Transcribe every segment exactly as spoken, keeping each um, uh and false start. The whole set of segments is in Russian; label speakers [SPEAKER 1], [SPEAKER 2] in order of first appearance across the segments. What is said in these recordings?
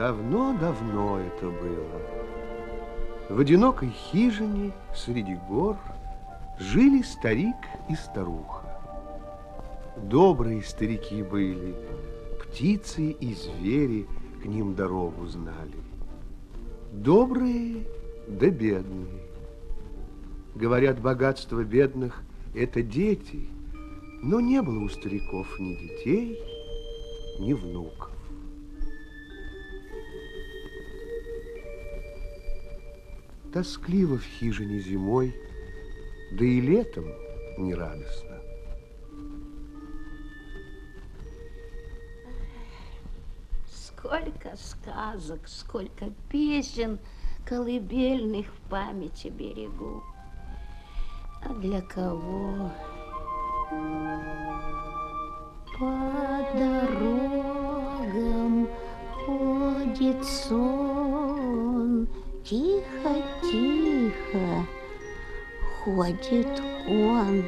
[SPEAKER 1] Давно-давно это было. В одинокой хижине среди гор жили старик и старуха. Добрые старики были, птицы и звери к ним дорогу знали. Добрые да бедные. Говорят, богатство бедных – это дети, но не было у стариков ни детей, ни внуков. Тоскливо в хижине зимой, да и летом нерадостно.
[SPEAKER 2] Сколько сказок, сколько песен колыбельных в памяти берегу. А для кого? По дорогам ходит сон, тихо-тихо ходит он.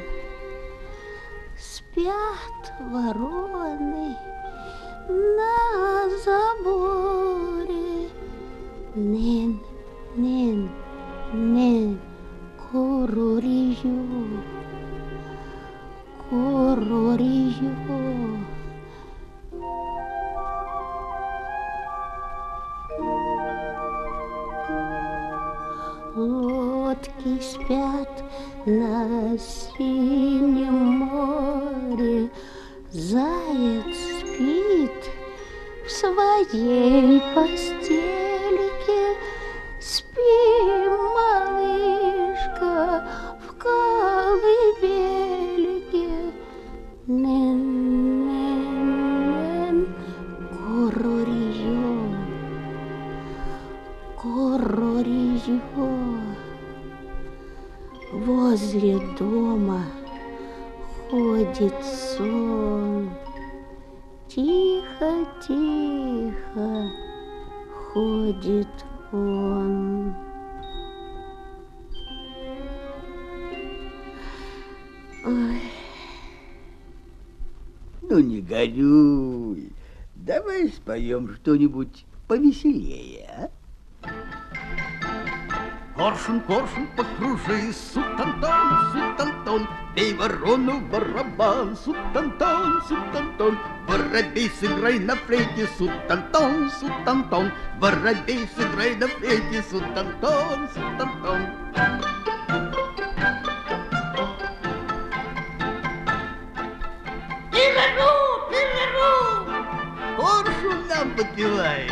[SPEAKER 2] Спят вороны на заборе. Нин, нин, нин, курурию, курурию. Лодки спят на синем море, заяц спит в своей постельке. Спи, малышка, в колыбельке. Нэн-нэн-нэн, курурию, курурию. Возле дома ходит сон, тихо-тихо ходит он. Ой.
[SPEAKER 3] Ну, не горюй. Давай споем что-нибудь повеселее, а?
[SPEAKER 4] Коршун, коршун, покружи, сут-антон, сут-антон, бей ворону в барабан, сут-антон, сут-антон, воробей, сыграй на флейте, сут-антон, сут-антон, воробей, сыграй на флейте, сут-антон, сут-антон.
[SPEAKER 3] Пирору, пирору!
[SPEAKER 4] Коршун нам подпевает.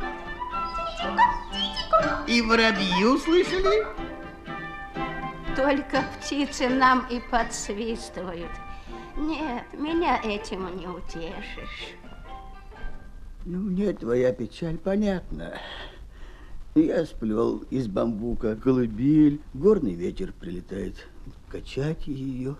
[SPEAKER 4] И воробьи услышали?
[SPEAKER 2] Только птицы нам и подсвистывают. Нет, меня этим не утешишь.
[SPEAKER 3] Ну, мне твоя печаль понятна. Я сплел из бамбука колыбель, горный ветер прилетает качать ее.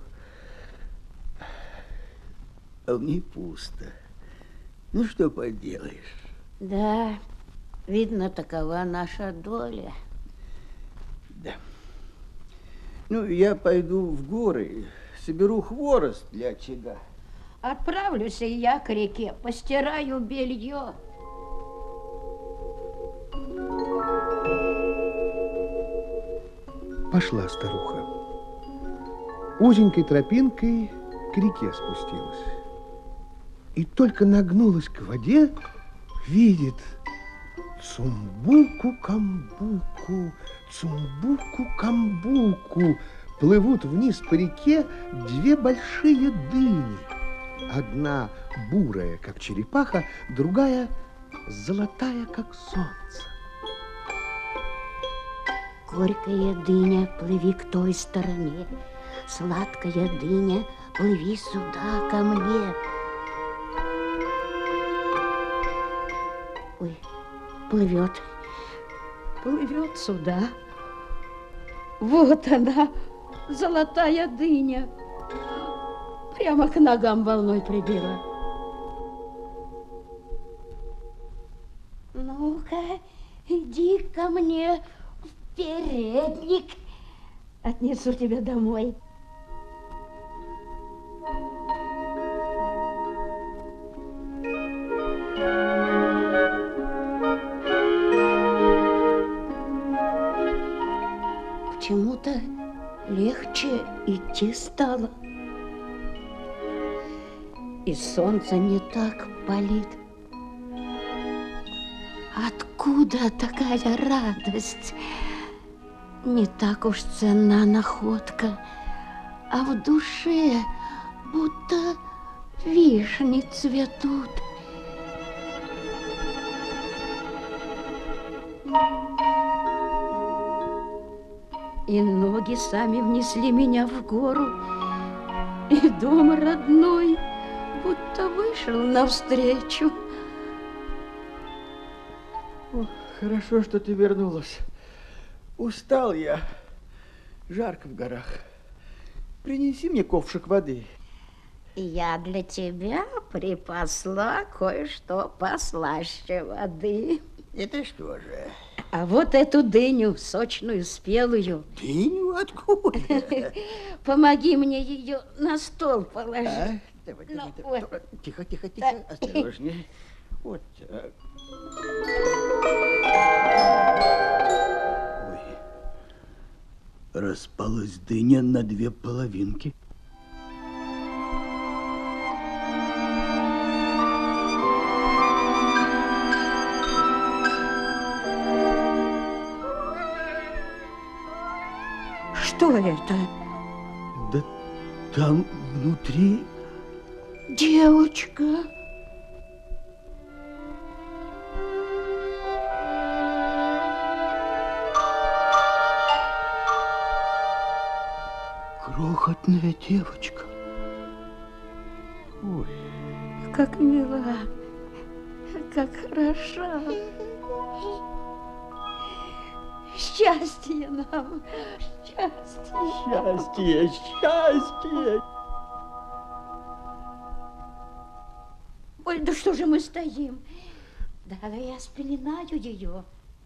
[SPEAKER 3] А в ней пусто. Ну, что поделаешь?
[SPEAKER 2] Да, видно, такова наша доля.
[SPEAKER 3] Да. Ну, я пойду в горы, соберу хворост для очага.
[SPEAKER 2] Отправлюсь и я к реке, постираю белье.
[SPEAKER 1] Пошла старуха. Узенькой тропинкой к реке спустилась. И только нагнулась к воде, видит цумбуку-камбуку, цумбуку-камбуку. Плывут вниз по реке две большие дыни. Одна бурая, как черепаха, другая золотая, как солнце.
[SPEAKER 2] Горькая дыня, плыви к той стороне. Сладкая дыня, плыви сюда ко мне. Ой, плывет, плывет сюда. Вот она, золотая дыня. Прямо к ногам волной прибила. Ну-ка, иди ко мне в передник. Отнесу тебя домой. легче идти стало. И солнце не так палит. Откуда такая радость? Не так уж ценна находка, а в душе будто вишни цветут. И ноги сами внесли меня в гору, и дом родной будто вышел навстречу.
[SPEAKER 3] О, хорошо, что ты вернулась. Устал я. Жарко в горах. Принеси мне ковшик воды.
[SPEAKER 2] Я для тебя припасла кое-что послаще воды.
[SPEAKER 3] Это что же?
[SPEAKER 2] А вот эту дыню, сочную, спелую.
[SPEAKER 3] Дыню? Откуда?
[SPEAKER 2] Помоги мне ее на стол положить.
[SPEAKER 3] А? Давай,
[SPEAKER 2] Ну,
[SPEAKER 3] давай,
[SPEAKER 2] вот.
[SPEAKER 3] давай. Тихо, тихо, тихо.
[SPEAKER 2] Так.
[SPEAKER 3] Осторожнее. Вот так. Ой. Распалась дыня на две половинки.
[SPEAKER 2] Что это?
[SPEAKER 3] Да там внутри...
[SPEAKER 2] Девочка.
[SPEAKER 3] Крохотная девочка. Ой.
[SPEAKER 2] Как мила, как хороша. Счастье нам, счастье.
[SPEAKER 3] Счастье, счастье.
[SPEAKER 2] Ой, да что же мы стоим? Давай я спеленаю ее.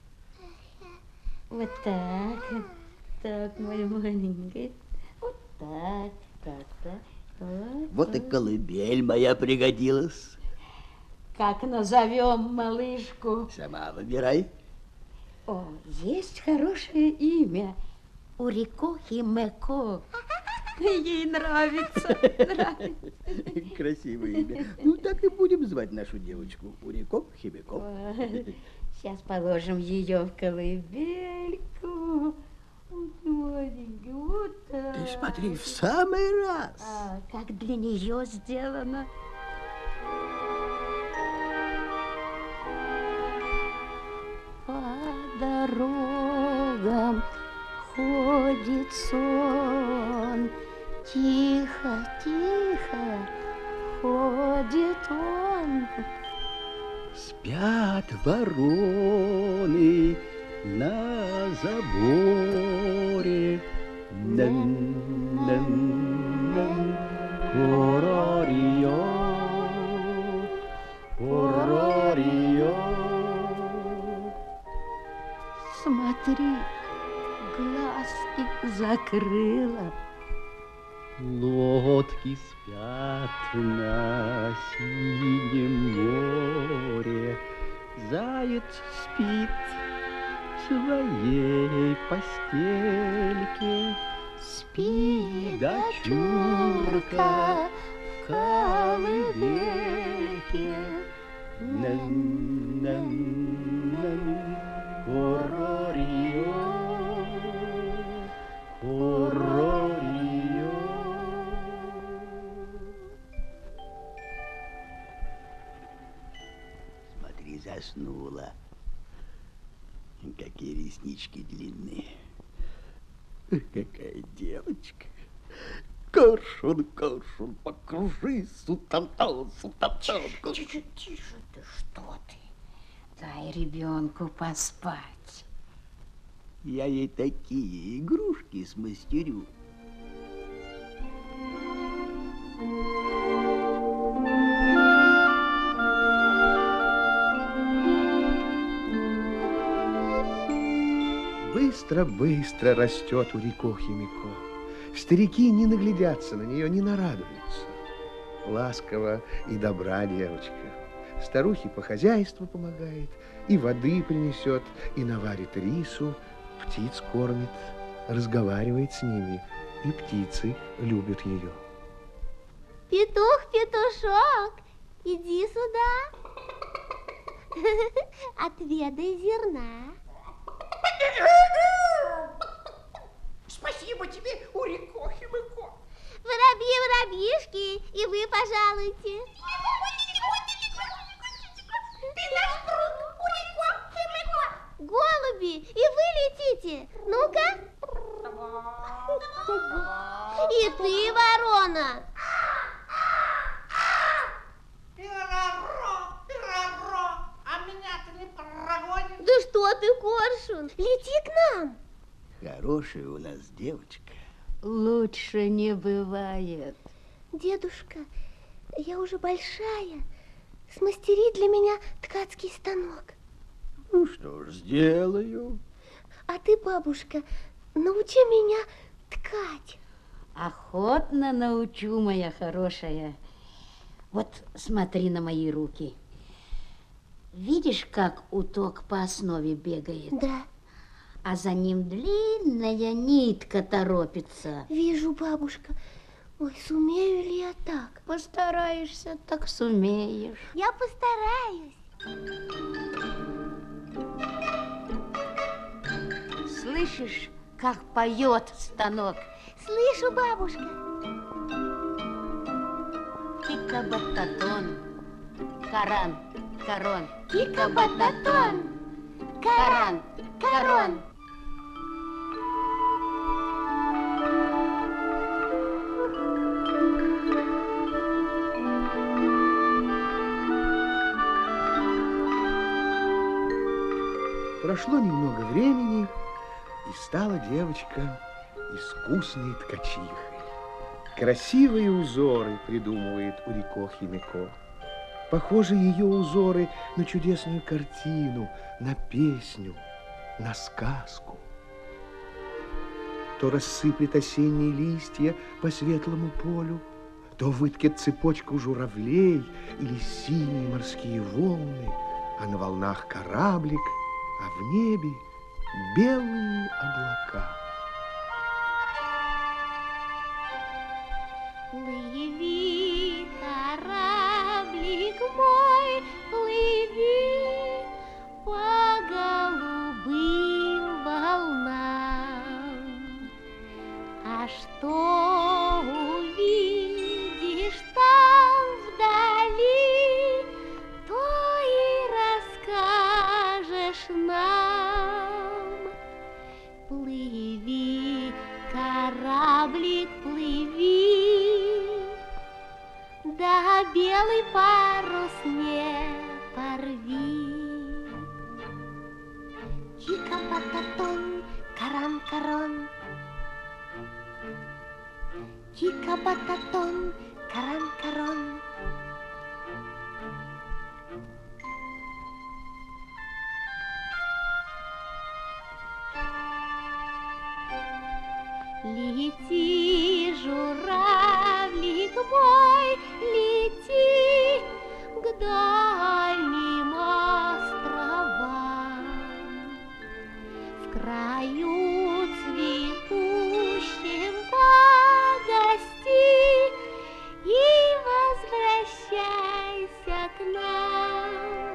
[SPEAKER 2] Вот так, так, мой маленький. Вот так, так, так. Вот,
[SPEAKER 3] Вот и
[SPEAKER 2] так.
[SPEAKER 3] колыбель моя пригодилась.
[SPEAKER 2] Как назовем малышку?
[SPEAKER 3] Сама выбирай.
[SPEAKER 2] О, есть хорошее имя. Урико Химеко. Ей нравится, нравится.
[SPEAKER 3] Красивое имя. Ну, так и будем звать нашу девочку. Урикоп Хибекоп.
[SPEAKER 2] Сейчас положим ее в колыбельку. Вот маленький, вот так.
[SPEAKER 3] Ты смотри, в самый раз.
[SPEAKER 2] А, как для нее сделано. По дорогам ходит сон, тихо, тихо ходит он.
[SPEAKER 3] Спят вороны на заборе. Нан-нан-нан, Орорио, Орорио.
[SPEAKER 2] Смотри, глазки закрыла.
[SPEAKER 3] Лодки спят на синем море. Заяц спит в своей постельке.
[SPEAKER 2] Спи,
[SPEAKER 3] дочурка, в колыбельке. Нан-нан-нан, Орорио, Орорио. Смотри, заснула. Какие реснички длинные. Какая девочка. Коршун, коршун, покружи, сутантал, сутантал.
[SPEAKER 2] Тише, тише ты, что ты? Дай ребенку поспать.
[SPEAKER 3] Я ей такие игрушки смастерю.
[SPEAKER 1] Быстро-быстро растет Урико Химико. Старики не наглядятся на нее, не нарадуются. Ласково и добра девочка. Старухе по хозяйству помогает, и воды принесет, и наварит рису, птиц кормит. разговаривает с ними, и птицы любят ее.
[SPEAKER 2] Петух, петушок, иди сюда. Отведай зерна.
[SPEAKER 5] Спасибо тебе, Урикохи-мыко.
[SPEAKER 2] Воробьи, воробьишки, и вы пожалуйте.
[SPEAKER 5] Ты наш друг, Урикохи-мыко.
[SPEAKER 2] Голуби, и вы летите. Ну-ка. И ты, ворона.
[SPEAKER 5] Пираро, пираро, а меня ты не прогонишь?
[SPEAKER 2] Да что ты, коршун, лети к нам.
[SPEAKER 4] Хорошая у нас девочка.
[SPEAKER 6] Лучше не бывает.
[SPEAKER 2] Дедушка, я уже большая. Смастери для меня ткацкий станок.
[SPEAKER 3] Ну что ж, сделаю.
[SPEAKER 2] А ты, бабушка, научи меня ткать.
[SPEAKER 6] Охотно научу, моя хорошая. Вот смотри на мои руки. Видишь, как уток по основе бегает?
[SPEAKER 2] Да,
[SPEAKER 6] А за ним длинная нитка торопится.
[SPEAKER 2] вижу, бабушка. Ой, сумею ли я так?
[SPEAKER 6] Постараешься, так сумеешь.
[SPEAKER 2] Я постараюсь.
[SPEAKER 6] Слышишь, как поет станок?
[SPEAKER 2] Слышу, бабушка.
[SPEAKER 6] Кика-бататон, каран, корон.
[SPEAKER 2] Кика-бататон,
[SPEAKER 6] Каран, корон.
[SPEAKER 1] Прошло немного времени, и стала девочка искусной ткачихой. Красивые узоры придумывает Урикохи-мыко. Похожи ее узоры на чудесную картину, на песню, на сказку. То рассыплет осенние листья по светлому полю, то выткет цепочку журавлей или синие морские волны, а на волнах кораблик, а в небе белые облака.
[SPEAKER 2] Плыви, кораблик мой, плыви по голубым волнам. А что увидишь там вдали, то и расскажешь нам. Плыви, кораблик, плыви, да белый парус не порви. Кика-бататон, каран-карон, кика-бататон, каран-карон. Лети, журавлик мой, лети к дальним островам. В краю цветущем погости и возвращайся к нам.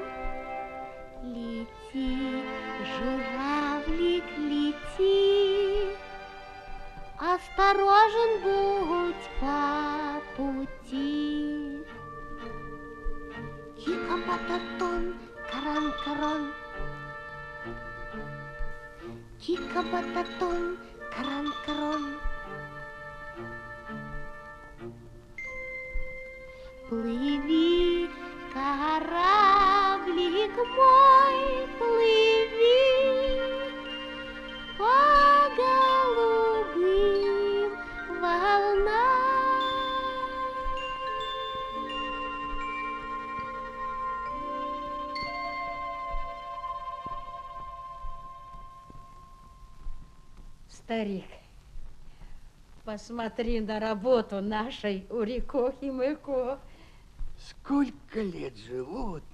[SPEAKER 2] Лети, журавлик, лети, осторожен будь по пути. Кика-бататон, каран-карон, кика-бататон, каран-карон. Плыви, кораблик мой, плыви по голубым волнам.
[SPEAKER 6] Старик, посмотри на работу нашей Урикохи-мыко.
[SPEAKER 4] Сколько лет живу, вот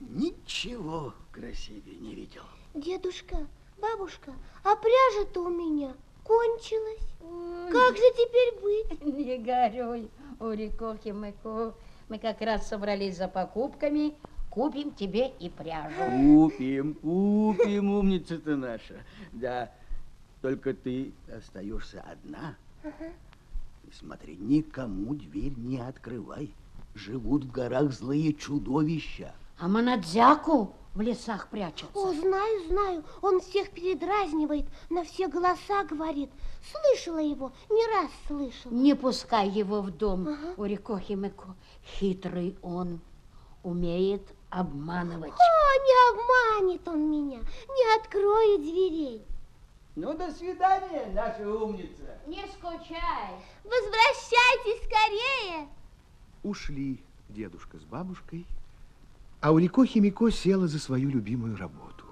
[SPEAKER 4] ничего красивее не видел.
[SPEAKER 2] Дедушка, бабушка, а пряжа-то у меня
[SPEAKER 7] кончилось.
[SPEAKER 6] Ой,
[SPEAKER 7] Как же теперь быть?
[SPEAKER 6] не горюй, Урикохи-Мэко. Мы как раз собрались за покупками. Купим тебе и пряжу.
[SPEAKER 3] Купим, купим, умница ты наша. Да, только ты остаешься одна.
[SPEAKER 7] Ага.
[SPEAKER 4] И смотри, никому дверь не открывай. Живут в горах злые чудовища.
[SPEAKER 6] А Манадзяку в лесах прячется.
[SPEAKER 7] О, знаю, знаю. Он всех передразнивает, на все голоса говорит. Слышала его, не раз слышала.
[SPEAKER 6] Не пускай его в дом,
[SPEAKER 7] Ага.
[SPEAKER 6] Урикохи-Мэко. Хитрый он, умеет обманывать.
[SPEAKER 7] О, не обманет он меня, не откроет дверей.
[SPEAKER 3] Ну, до свидания, наша умница.
[SPEAKER 6] Не скучай.
[SPEAKER 7] Возвращайтесь скорее.
[SPEAKER 1] Ушли дедушка с бабушкой, а Урикохи-Мэко села за свою любимую работу.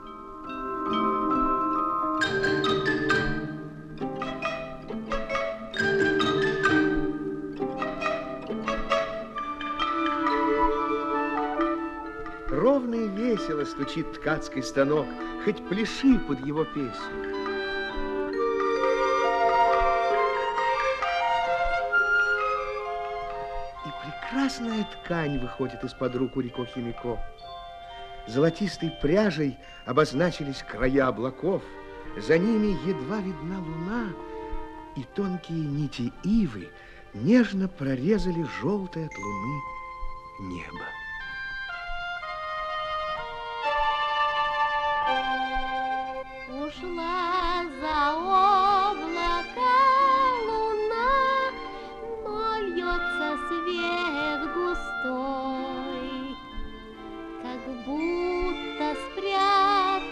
[SPEAKER 1] Ровно и весело стучит ткацкий станок, хоть пляши под его песню. И прекрасная ткань выходит из-под рук Урикохи-Мэко. Золотистой пряжей обозначились края облаков, за ними едва видна луна, и тонкие нити ивы нежно прорезали желтое от луны небо.
[SPEAKER 7] Ушла за облако луна, но льется свет густой, как будто спряталась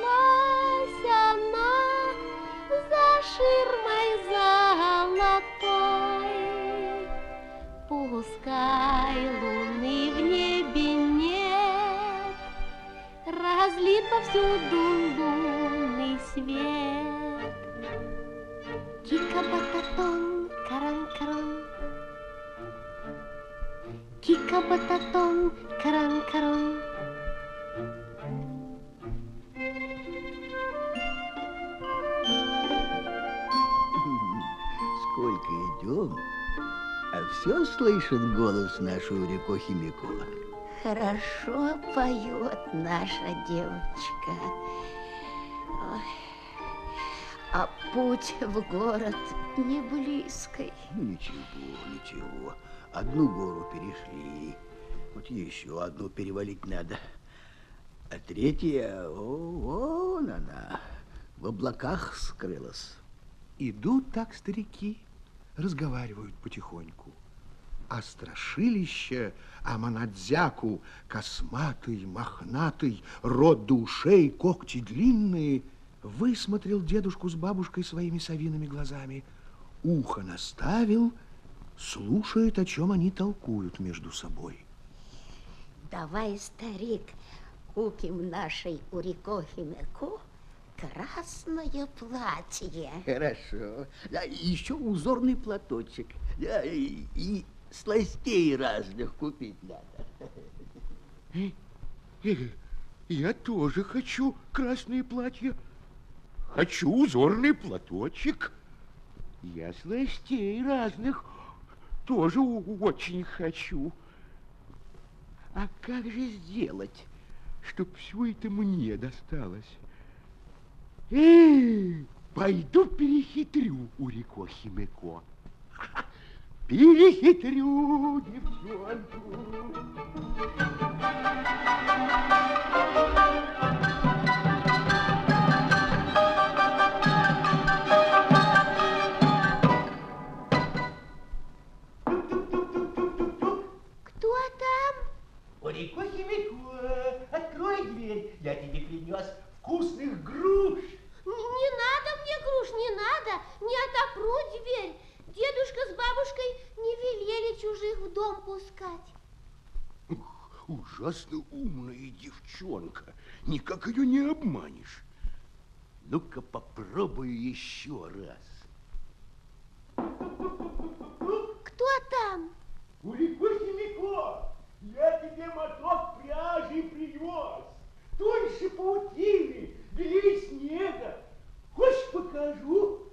[SPEAKER 7] она за ширмой золотой. Пускай луны в небе нет, разлит повсюду лунный свет. Кика-бататон, каран-карон. Кика-бататон, каран-карон.
[SPEAKER 4] Сколько идем, а все слышит голос нашего Урикохи-Мэко.
[SPEAKER 2] Хорошо поет наша девочка. Ой. А путь в город не близкий.
[SPEAKER 4] Ну, ничего, ничего. Одну гору перешли, вот еще одну перевалить надо. А третья, о, вон она, в облаках скрылась.
[SPEAKER 1] Идут так старики, разговаривают потихоньку. А страшилище Аманадзяку, косматый, мохнатый, рот до ушей, когти длинные, высмотрел дедушку с бабушкой своими совиными глазами, ухо наставил, слушает, о чем они толкуют между собой.
[SPEAKER 2] Давай, старик, купим нашей Урикохи-Мэко красное платье.
[SPEAKER 4] Хорошо. Да, и еще узорный платочек. Да, и, и сластей разных купить надо.
[SPEAKER 1] Я тоже хочу красное платье. Хочу узорный платочек. Я сластей разных тоже очень хочу. А как же сделать, чтоб все это мне досталось? Эй, пойду перехитрю Урикохи-Мэко. Перехитрю девчонку.
[SPEAKER 7] Кто там?
[SPEAKER 5] Урикохи-Мэко, открой дверь, я тебе принес вкусных груш.
[SPEAKER 7] Не, не надо мне груш, не надо, не отопру дверь. Дедушка с бабушкой не велели чужих в дом пускать.
[SPEAKER 1] Ужасно умная девчонка. Никак ее не обманешь.
[SPEAKER 4] Ну-ка попробую еще раз.
[SPEAKER 7] Кто там?
[SPEAKER 5] Урикохи-Мэко, я тебе моток пряжи привез. Тоньше паутины, белее снега. Хочешь, покажу?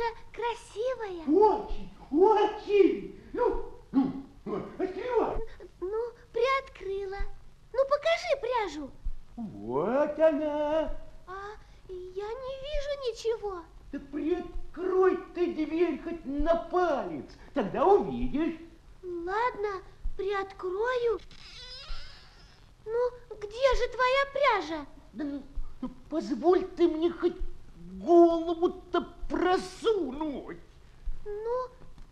[SPEAKER 7] красивая?
[SPEAKER 4] Очень, очень. Ну, ну, открывай.
[SPEAKER 7] Ну, приоткрыла. Ну, покажи пряжу.
[SPEAKER 4] Вот она.
[SPEAKER 7] А я не вижу ничего.
[SPEAKER 4] Да приоткрой ты дверь хоть на палец, тогда увидишь.
[SPEAKER 7] Ладно, приоткрою. Ну, где же твоя пряжа?
[SPEAKER 4] Да, ну, позволь ты мне хоть голову-то просунуть.
[SPEAKER 7] Ну...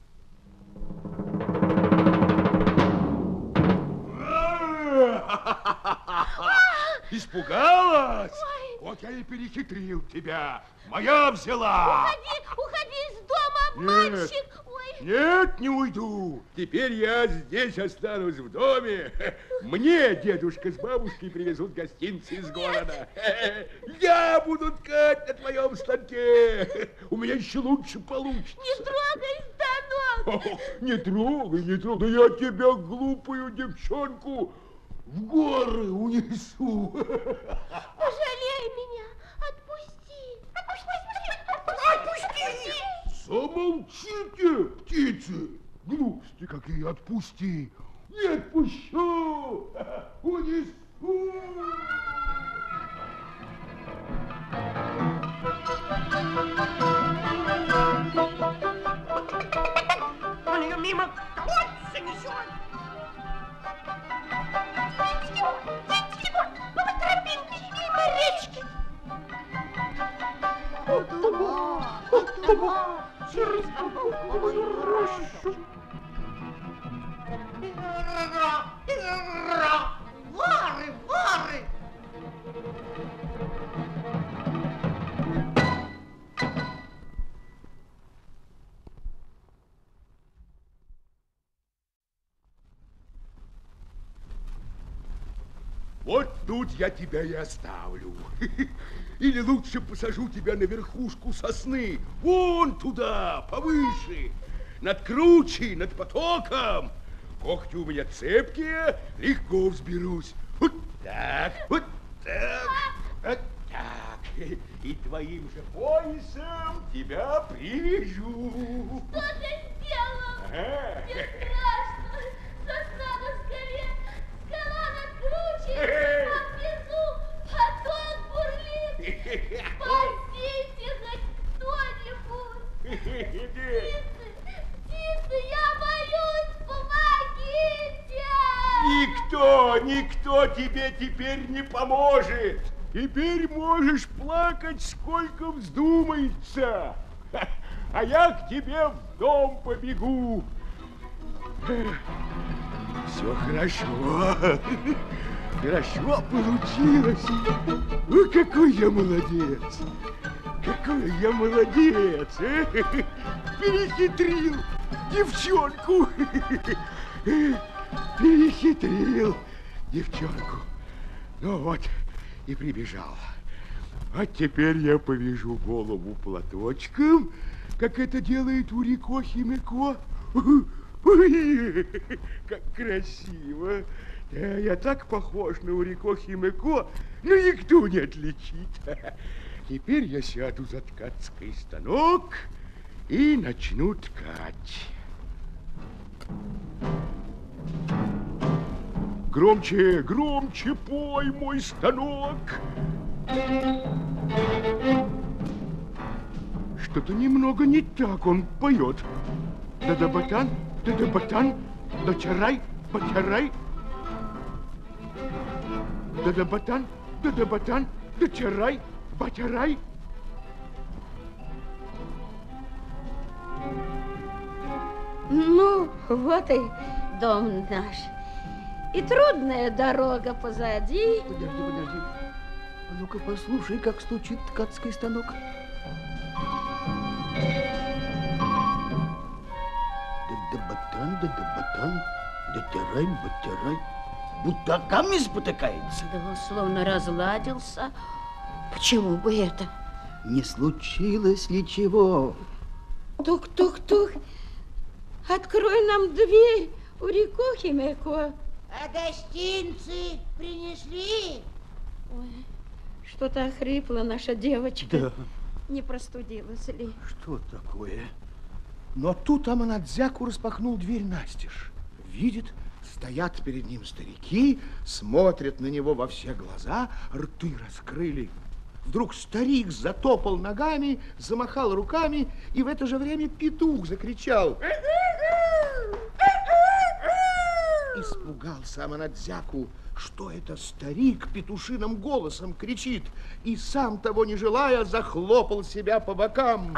[SPEAKER 8] Испугалась?
[SPEAKER 7] Ой.
[SPEAKER 8] Вот я и перехитрил тебя. Моя взяла.
[SPEAKER 7] Уходи, уходи из дома, обманщик. Ой.
[SPEAKER 8] Нет, не уйду. Теперь я здесь останусь в доме. Мне дедушка с бабушкой привезут гостинцы из города. Я буду ткать на твоем станке. У меня еще лучше получится.
[SPEAKER 7] Не трогай станок.
[SPEAKER 8] О, не трогай, не трогай. Да я тебя, глупую девчонку, в горы унесу.
[SPEAKER 7] Пожалей меня. Отпусти. Отпусти. Отпусти.
[SPEAKER 8] Замолчите, птицы. Глупости какие, отпусти. Не отпущу. Унесу.
[SPEAKER 5] Он ее мимо колодца несет. Ну, по тропинке, мимо речки. Через какую рощу. Воры, воры.
[SPEAKER 8] Вот тут я тебя и оставлю. Или лучше посажу тебя на верхушку сосны. Вон туда, повыше. Над кручей, над потоком. Когти у меня цепкие, легко взберусь. Вот так, вот так, вот так. И твоим же поясом тебя привяжу.
[SPEAKER 7] Что ты сделал?
[SPEAKER 8] Ага.
[SPEAKER 7] Мне страшно. Сосна на скале, скала на круче, а внизу поток бурлит. Спасите хоть кто-нибудь. Птицы, птицы, я боюсь, помогите.
[SPEAKER 8] Никто, никто тебе теперь не поможет. Теперь можешь плакать, сколько вздумается. А я к тебе в дом побегу. Все хорошо. Хорошо получилось. Ну, какой я молодец. Какой я молодец. Перехитрил девчонку. Перехитрил девчонку. Ну вот, и прибежал. А теперь я повяжу голову платочком, как это делает Урико Химико. Ой, как красиво. Да, я так похож на Урико Химико, но никто не отличит. Теперь я сяду за ткацкий станок и начну ткать. Громче, громче пой, мой станок. Что-то немного не так он поет. Да-да-батан, да-да-батан, да-чарай, батярай. Да-да-батан, да-да-батан, да-чарай, батярай.
[SPEAKER 6] Ну, вот и дом наш. И трудная дорога позади.
[SPEAKER 3] Подожди, подожди. А ну-ка послушай, как стучит ткацкий станок.
[SPEAKER 4] Да-да-батан, да-да-батан, да-тярай, батярай. Будто камни спотыкается.
[SPEAKER 2] Да он словно разладился. Почему бы это?
[SPEAKER 4] Не случилось ли чего?
[SPEAKER 6] Тук-тук-тук. Открой нам дверь, Урико Химико.
[SPEAKER 5] А гостинцы принесли?
[SPEAKER 6] Ой, что-то охрипла наша девочка.
[SPEAKER 4] Да.
[SPEAKER 6] не простудилась ли?
[SPEAKER 4] Что такое?
[SPEAKER 1] Но тут Аманадзяку распахнул дверь настежь. Видит, стоят перед ним старики, смотрят на него во все глаза, рты раскрыли. Вдруг старик затопал ногами, замахал руками, и в это же время петух закричал. Испугался Аманадзяку, что это старик петушиным голосом кричит, и сам того не желая захлопал себя по бокам.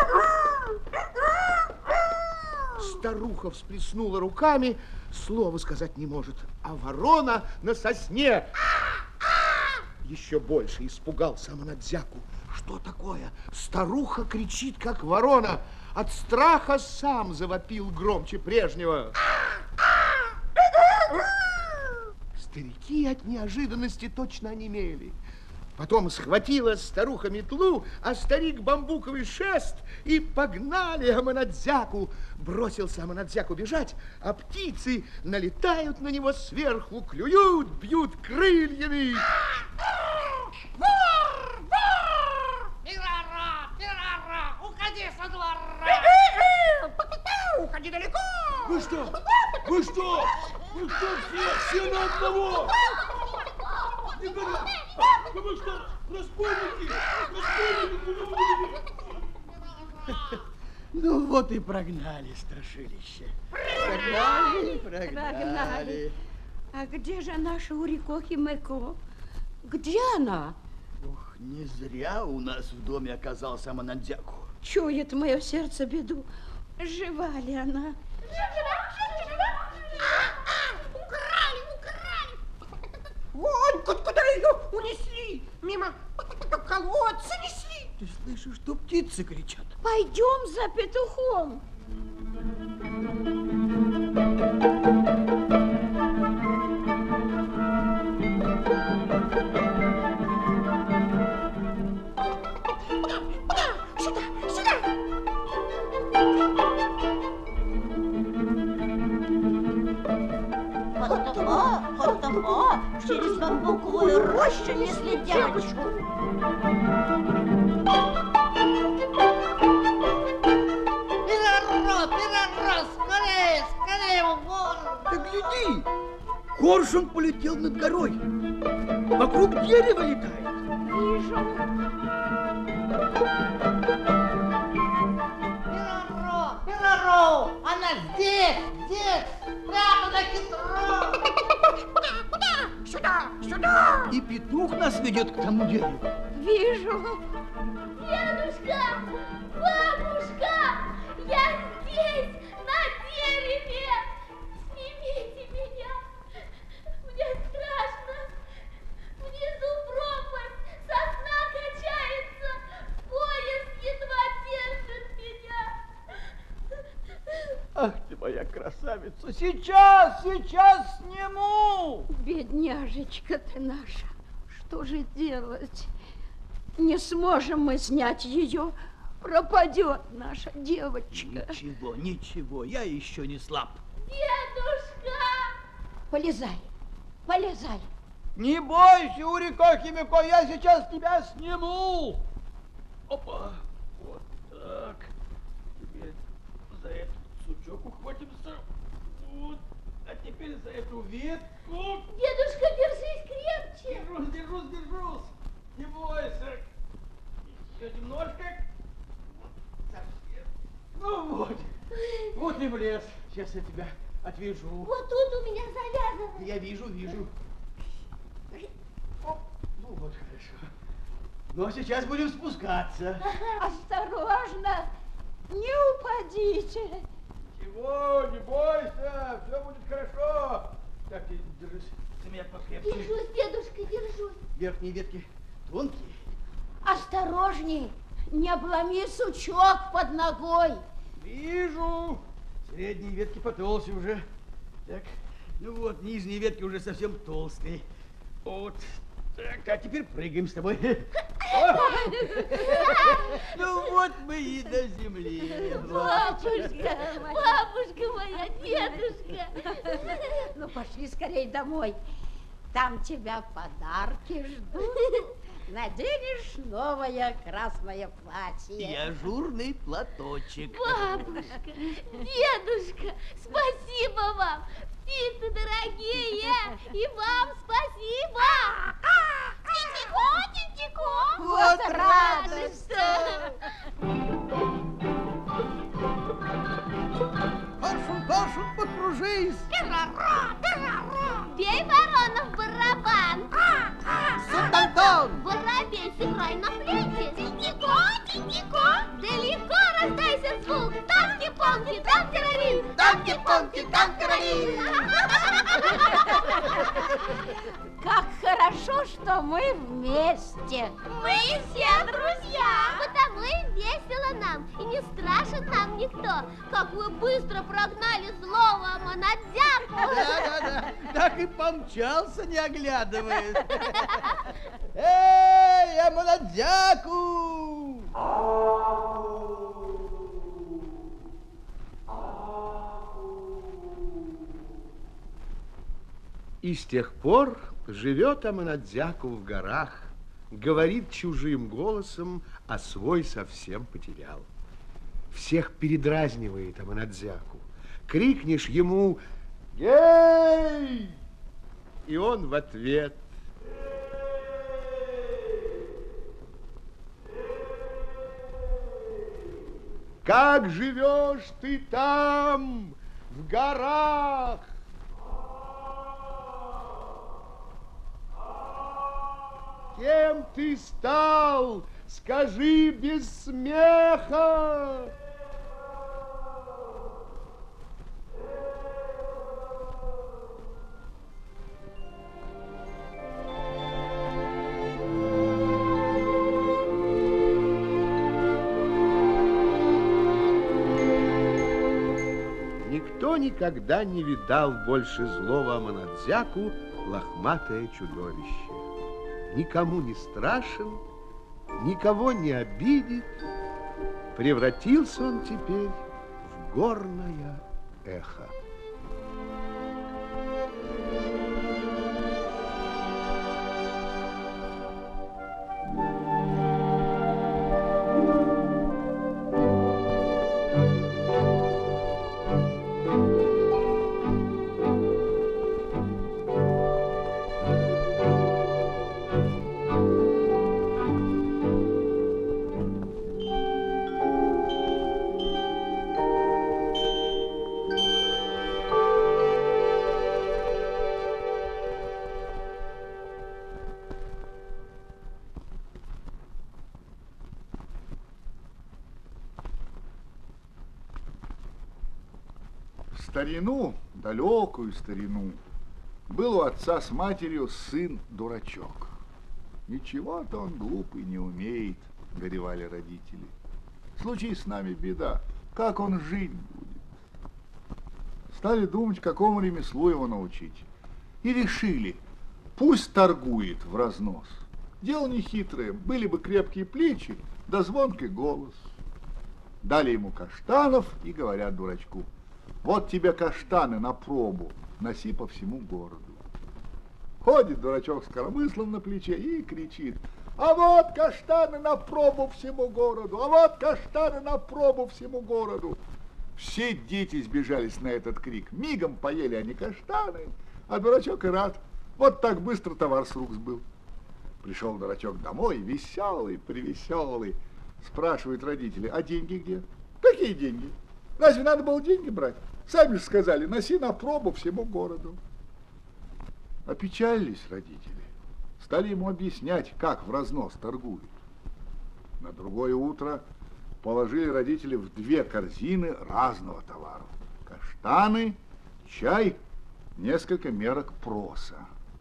[SPEAKER 1] Старуха всплеснула руками, слова сказать не может, а ворона на сосне. Еще больше испугался Аманадзяку. Что такое? Старуха кричит, как ворона. От страха сам завопил громче прежнего. Старики от неожиданности точно онемели. Потом схватила старуха метлу, а старик бамбуковый шест, и погнали Аманадзяку. Бросился Аманадзяку бежать, а птицы налетают на него сверху, клюют, бьют крыльями.
[SPEAKER 5] Вор! Вор! Пирара! Пирара! Уходи со двора! Уходи далеко!
[SPEAKER 8] Вы что? Вы что? Вы что все? Все на одного? Никогда! Вы что? Разбойники! Разбойники!
[SPEAKER 3] Ну вот и прогнали страшилище. Прогнали, прогнали.
[SPEAKER 6] Прогнали. А где же наша Урикохи-Мэко? Где она?
[SPEAKER 4] Ох, не зря у нас в доме оказался Аманадзяку.
[SPEAKER 6] Чует мое сердце беду. Жива ли она?
[SPEAKER 5] Украли, украли! Вон, куда ее унесли? Мимо колодца несли.
[SPEAKER 3] Ты слышишь, что птицы кричат?
[SPEAKER 6] Пойдем за петухом.
[SPEAKER 5] Сюда, сюда!
[SPEAKER 2] Хо-хо, хо-хо, через бамбуковую рощу несли девочку.
[SPEAKER 5] Пирара, пирара, скорее, скорее в гору!
[SPEAKER 4] Да гляди! Коршун полетел над горой. Вокруг дерева летает.
[SPEAKER 6] Вижу.
[SPEAKER 5] Пираро, пираро! Она здесь, здесь! Прямо хитро! Куда, куда? Сюда, сюда!
[SPEAKER 4] И петух нас ведет к тому дереву.
[SPEAKER 6] Вижу.
[SPEAKER 7] Дедушка, бабушка, я здесь, на дереве. Снимите меня. Мне страшно. Внизу пропасть, сосна качается, поезд едва держит меня.
[SPEAKER 3] Ах ты моя красавица! Сейчас, сейчас сниму!
[SPEAKER 6] Бедняжечка ты наша. Что же делать? Не сможем мы снять ее. Пропадет наша девочка.
[SPEAKER 4] Ничего, ничего, я еще не слаб.
[SPEAKER 7] Дедушка!
[SPEAKER 6] Полезай, полезай.
[SPEAKER 3] Не бойся, Урикохи-Мэко, я сейчас тебя сниму.
[SPEAKER 8] Опа! Вот так. Теперь за этот сучок ухватимся. Вот. А теперь за эту ветку.
[SPEAKER 7] Дедушка, держись крепче.
[SPEAKER 8] Держусь, держусь, держусь. Не бойся. Еще немножко. Вот совсем.
[SPEAKER 3] Ну вот, вот и влез. Сейчас я тебя отвяжу.
[SPEAKER 7] Вот тут у меня завязано.
[SPEAKER 3] Я вижу, вижу. Оп, ну вот, хорошо. Ну, а сейчас будем спускаться.
[SPEAKER 6] Осторожно, не упадите.
[SPEAKER 3] Ничего, не бойся, все будет хорошо. Так, ты держись за меня покрепче.
[SPEAKER 7] Держусь, дедушка, держусь.
[SPEAKER 3] Верхние ветки тонкие.
[SPEAKER 6] Осторожней, не обломи сучок под ногой.
[SPEAKER 3] Вижу. Средние ветки потолще уже. Так, ну вот, нижние ветки уже совсем толстые. Вот. Так, а теперь прыгаем с тобой. Ну вот мы и до земли.
[SPEAKER 7] Бабушка, бабушка моя, дедушка.
[SPEAKER 6] Ну, пошли скорее домой. Там тебя подарки ждут. наденешь новое красное платье.
[SPEAKER 4] И ажурный платочек.
[SPEAKER 7] Бабушка, дедушка, спасибо вам. Птицы дорогие, и вам спасибо. Тинтико, тинтико.
[SPEAKER 6] Вот радость-то.
[SPEAKER 4] Коршун, коршун, покружись.
[SPEAKER 7] Бей ворона в барабан.
[SPEAKER 4] Субтантон.
[SPEAKER 7] Воробей, сыграй на флейте. Тинтико, тинтико. Далеко раздайся звук. Танки-понки, танки-рарин. Танки-понки, танки-рарин.
[SPEAKER 6] Как хорошо, что мы вместе.
[SPEAKER 7] Мы все друзья. Потому и весело нам, и не страшен нам никто. Как вы быстро прогнали злого монадзяку.
[SPEAKER 3] Да-да-да, так и помчался, не оглядываясь. Эй, я монадзяку!
[SPEAKER 1] И с тех пор живет Аманадзяку в горах, говорит чужим голосом, а свой совсем потерял. Всех передразнивает Аманадзяку. Крикнешь ему «Гей!» И он в ответ «Как живешь ты там, в горах?» Кем ты стал? Скажи без смеха. Никто никогда не видал больше злого Аманадзяку лохматое чудовище. Никому не страшен, никого не обидит. Превратился он теперь в горное эхо.
[SPEAKER 9] Старину, далекую старину, был у отца с матерью сын-дурачок. Ничего-то он глупый не умеет, горевали родители. Случись с нами беда, как он жить будет? Стали думать, какому ремеслу его научить. И решили, пусть торгует в разнос. Дело нехитрое, были бы крепкие плечи, да звонкий голос. Дали ему каштанов и говорят дурачку: вот тебе каштаны на пробу, носи по всему городу. Ходит дурачок с коромыслом на плече и кричит: а вот каштаны на пробу всему городу, а вот каштаны на пробу всему городу. Все дети сбежались на этот крик, мигом поели они каштаны, а дурачок и рад. Вот так быстро товар с рук сбыл. Пришел дурачок домой, веселый, привеселый, спрашивает родители: а деньги где? Какие деньги? Разве надо было деньги брать? Сами же сказали, носи на пробу всему городу. Опечалились родители. Стали ему объяснять, как в разнос торгуют. На другое утро положили родители в две корзины разного товара. Каштаны, чай, несколько мерок проса.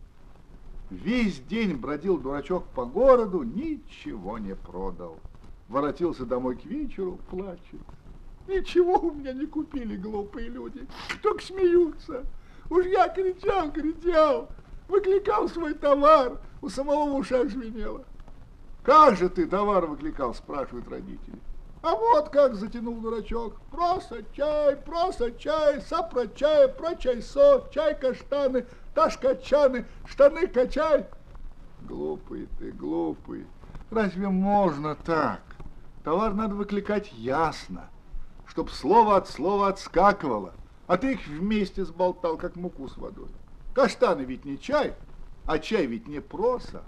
[SPEAKER 9] Весь день бродил дурачок по городу, ничего не продал. Воротился домой к вечеру, плачет. Ничего у меня не купили глупые люди, только смеются. Уж я кричал, кричал, выкликал свой товар, у самого в ушах звенело. Как же ты товар выкликал, спрашивают родители. А вот как затянул дурачок. Просто чай, просто чай, сапра чай, про чай со, чай каштаны, таш качаны, штаны качай. глупый ты, глупый. Разве можно так? Товар надо выкликать ясно, чтоб слово от слова отскакивало, а ты их вместе сболтал, как муку с водой. Каштаны ведь не чай, а чай ведь не проса.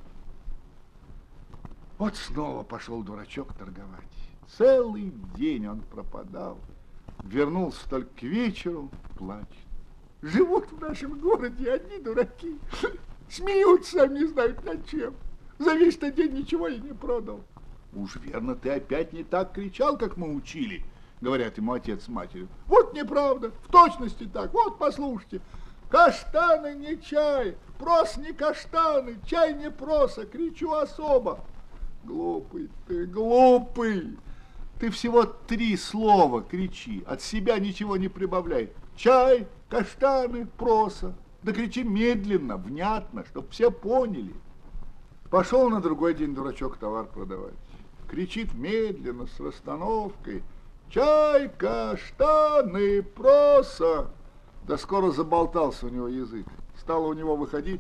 [SPEAKER 9] Вот снова пошел дурачок торговать. Целый день он пропадал. Вернулся только к вечеру, плачет. Живут в нашем городе одни дураки. Смеются, сами не знают над чем. За весь этот день ничего я не продал. Уж верно, ты опять не так кричал, как мы учили, говорят ему отец с матерью. Вот неправда, в точности так, вот послушайте. Каштаны не чай, прос не каштаны, чай не проса, кричу особо. Глупый ты, глупый. Ты всего три слова кричи, от себя ничего не прибавляй. Чай, каштаны, проса. Да кричи медленно, внятно, чтоб все поняли. Пошел на другой день дурачок товар продавать. Кричит медленно, с расстановкой. Чай, каштаны, проса. Да скоро заболтался у него язык. Стало у него выходить.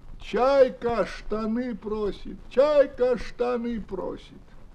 [SPEAKER 9] Чайка штаны просит, чайка штаны просит.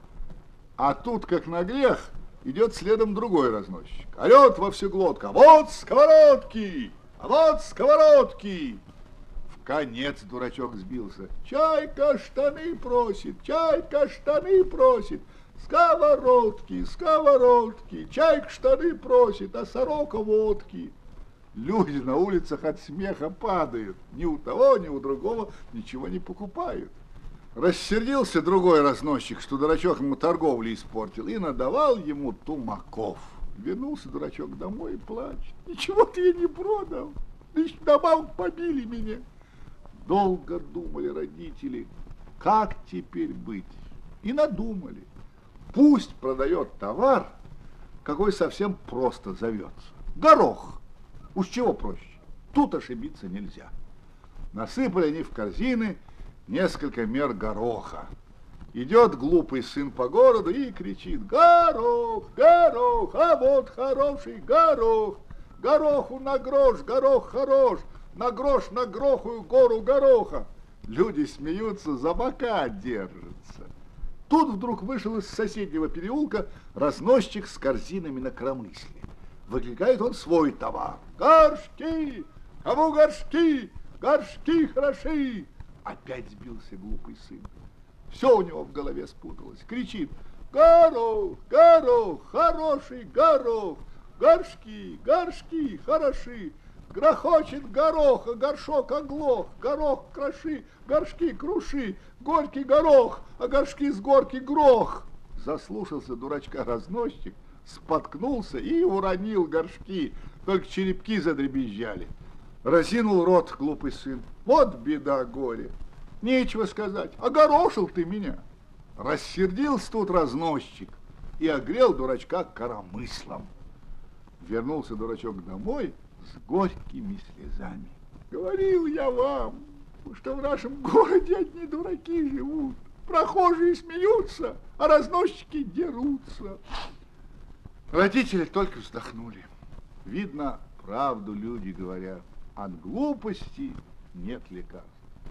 [SPEAKER 9] А тут, как на грех, идет следом другой разносчик. Орет во всю глотку: вот сковородки, а вот сковородки. В конец дурачок сбился. Чайка штаны просит, чайка штаны просит. Сковородки, сковородки, чайка штаны просит, а сорока водки. Люди на улицах от смеха падают. Ни у того, ни у другого ничего не покупают. Рассердился другой разносчик, что дурачок ему торговлю испортил, и надавал ему тумаков. Вернулся дурачок домой и плачет. Ничего-то я не продал. Лишь добавок побили меня. Долго думали родители, как теперь быть. И надумали. Пусть продает товар, какой совсем просто зовется. Горох. Уж чего проще. Тут ошибиться нельзя. Насыпали они в корзины несколько мер гороха. Идет глупый сын по городу и кричит: горох, горох, а вот хороший горох. Гороху на грош, горох хорош, на грош на грохую гору гороха. Люди смеются, за бока держатся. Тут вдруг вышел из соседнего переулка разносчик с корзинами на коромысле. Выкликает он свой товар. Горшки! Кому горшки? Горшки хороши! Опять сбился глупый сын. Все у него в голове спуталось. Кричит: горох, горох, хороший горох, горшки, горшки хороши. Грохочет горох, а горшок оглох, горох кроши, горшки круши, горький горох, а горшки с горки грох. Заслушался дурачка разносчик, споткнулся и уронил горшки, только черепки задребезжали. Разинул рот глупый сын. Вот беда, горе. Нечего сказать, огорошил ты меня. Рассердился тут разносчик и огрел дурачка коромыслом. Вернулся дурачок домой с горькими слезами. Говорил я вам, что в нашем городе одни дураки живут. Прохожие смеются, а разносчики дерутся. Родители только вздохнули. Видно, правду люди говорят. От глупости нет лекарств.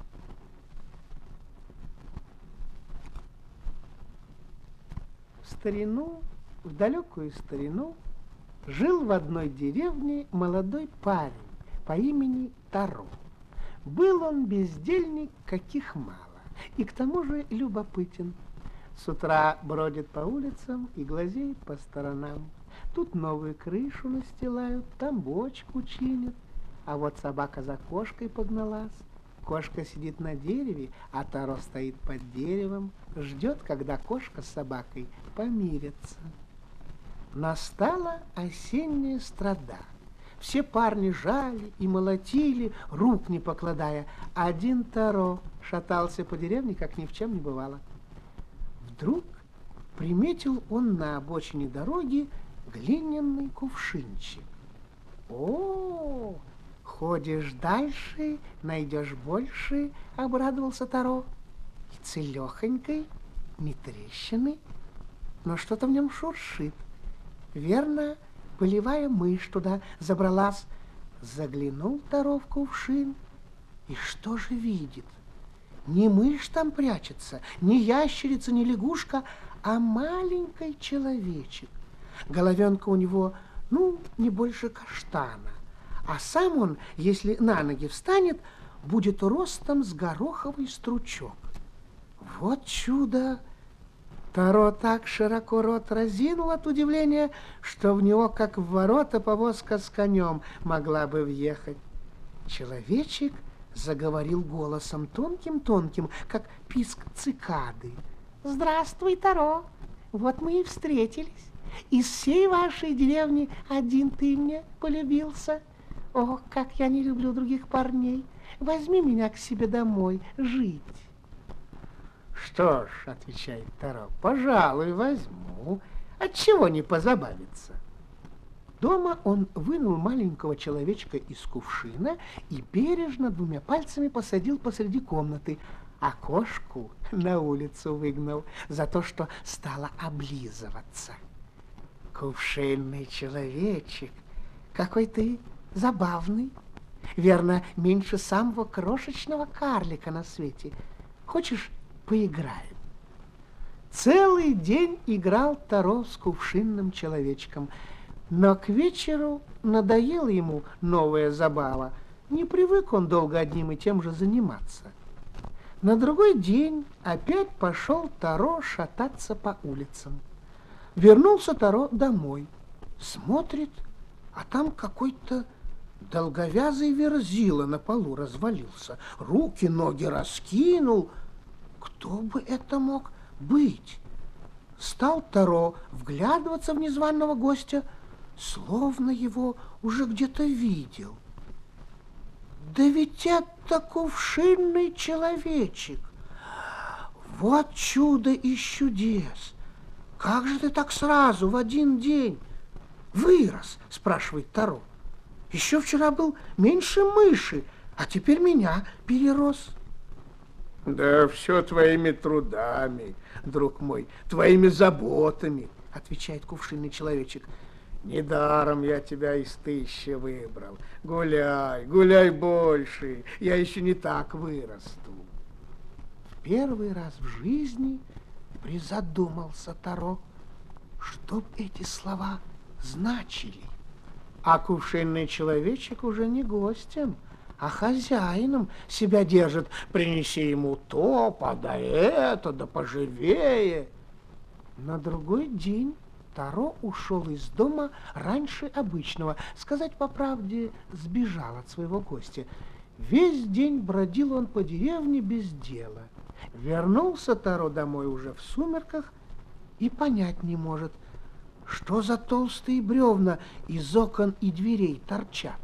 [SPEAKER 10] В старину, в далекую старину, жил в одной деревне молодой парень по имени Таро. Был он бездельник, каких мало, и к тому же любопытен. С утра бродит по улицам и глазеет по сторонам. Тут новую крышу настилают, там бочку чинят. А вот собака за кошкой погналась. Кошка сидит на дереве, а Таро стоит под деревом, ждет, когда кошка с собакой помирятся. Настала осенняя страда. Все парни жали и молотили, рук не покладая. Один Таро шатался по деревне, как ни в чем не бывало. Вдруг приметил он на обочине дороги глиняный кувшинчик. О, ходишь дальше, найдешь больше, обрадовался Таро. И целехонькой, ни трещины, но что-то в нем шуршит. Верно, полевая мышь туда забралась. Заглянул Таро в кувшин, и что же видит? Не мышь там прячется, не ящерица, не лягушка, а маленький человечек. Головенка у него, ну, не больше каштана. А сам он, если на ноги встанет, будет ростом с гороховый стручок. Вот чудо! Таро так широко рот разинул от удивления, что в него, как в ворота, повозка с конем могла бы въехать. Человечек заговорил голосом тонким-тонким, как писк цикады. «Здравствуй, Таро! Вот мы и встретились. Из всей вашей деревни один ты мне полюбился. Ох, как я не люблю других парней. Возьми меня к себе домой жить». «Что ж, — отвечает Таро, — пожалуй, возьму. Отчего не позабавиться?» Дома он вынул маленького человечка из кувшина и бережно двумя пальцами посадил посреди комнаты, а кошку на улицу выгнал за то, что стала облизываться. «Кувшинный человечек, какой ты забавный. Верно, меньше самого крошечного карлика на свете. Хочешь, поиграем?» Целый день играл Таро с кувшинным человечком, но к вечеру надоела ему новая забава. Не привык он долго одним и тем же заниматься. На другой день опять пошел Таро шататься по улицам. Вернулся Таро домой. Смотрит, а там какой-то долговязый верзила на полу развалился. Руки, ноги раскинул. Кто бы это мог быть? Стал Таро вглядываться в незваного гостя, словно его уже где-то видел. Да ведь это кувшинный человечек. Вот чудо из чудес. Как же ты так сразу, в один день, вырос, спрашивает Таро. Еще вчера был меньше мыши, а теперь меня перерос. Да все твоими трудами, друг мой, твоими заботами, отвечает кувшинный человечек. Недаром я тебя из тысячи выбрал. Гуляй, гуляй больше, я еще не так вырасту. В первый раз в жизни призадумался Таро, что б эти слова значили. А кувшинный человечек уже не гостем, а хозяином себя держит. Принеси ему то, подай это, да поживее. На другой день Таро ушел из дома раньше обычного. Сказать по правде, сбежал от своего гостя. Весь день бродил он по деревне без дела. Вернулся Таро домой уже в сумерках и понять не может, что за толстые бревна из окон и дверей торчат.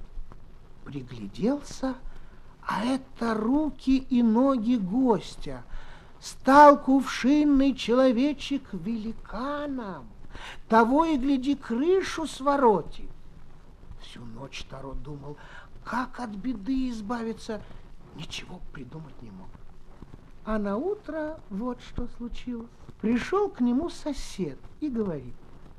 [SPEAKER 10] Пригляделся, а это руки и ноги гостя. Стал кувшинный человечек великаном. Того и гляди, крышу своротит. Всю ночь Таро думал, как от беды избавиться, ничего придумать не мог. А на утро вот что случилось. Пришел к нему сосед и говорит: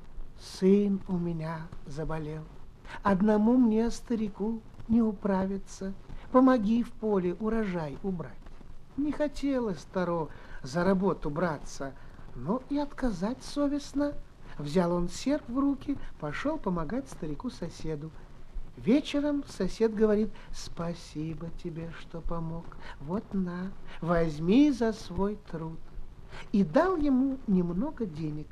[SPEAKER 10] сын у меня заболел, одному мне, старику, не управиться, помоги в поле урожай убрать. Не хотелось Таро за работу браться, но и отказать совестно. Взял он серп в руки, пошел помогать старику-соседу. Вечером сосед говорит: спасибо тебе, что помог. Вот на, возьми за свой труд. И дал ему немного денег.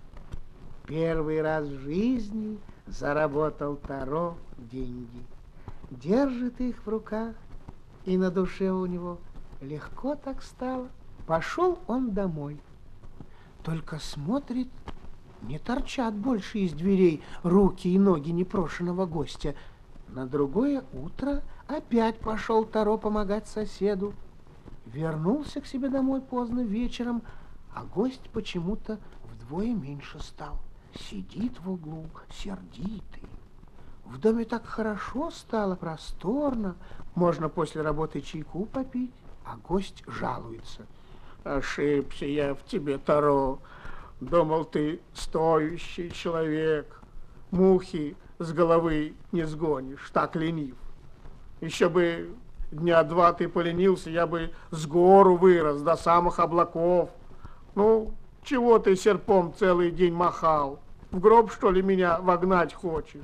[SPEAKER 10] Первый раз в жизни заработал Таро деньги. Держит их в руках, и на душе у него легко так стало. Пошел он домой. Только смотрит, не торчат больше из дверей руки и ноги непрошеного гостя. На другое утро опять пошел Таро помогать соседу. Вернулся к себе домой поздно вечером, а гость почему-то вдвое меньше стал. Сидит в углу, сердитый. В доме так хорошо стало, просторно. Можно после работы чайку попить, а гость жалуется. Ошибся я в тебе, Таро. Думал, ты стоящий человек. Мухи с головы не сгонишь, так ленив. Еще бы Дня два ты поленился, я бы с гору вырос до самых облаков. Ну, чего ты серпом целый день махал? В гроб, что ли, меня вогнать хочешь?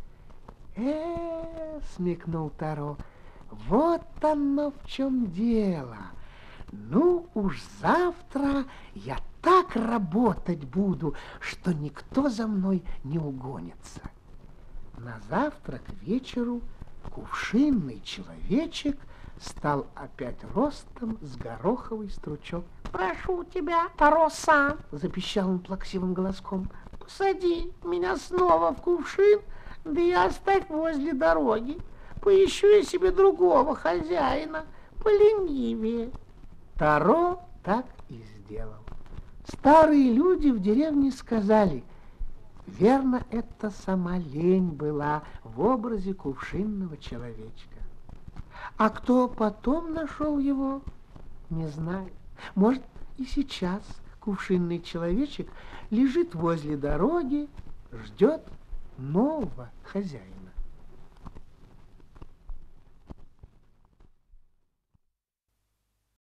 [SPEAKER 10] Э, смекнул Таро, вот оно в чем дело. Ну уж завтра я так работать буду, что никто за мной не угонится. На завтра к вечеру кувшинный человечек стал опять ростом с гороховый стручок.
[SPEAKER 5] Прошу тебя, Таро-сан,
[SPEAKER 10] запищал он плаксивым голоском, посади меня снова в кувшин, да и оставь возле дороги. Поищу я себе другого хозяина, поленивее. Таро так и сделал. Старые люди в деревне сказали, верно, это сама лень была в образе кувшинного человечка. А кто потом нашел его, не знаю. Может, и сейчас кувшинный человечек лежит возле дороги, ждет нового хозяина.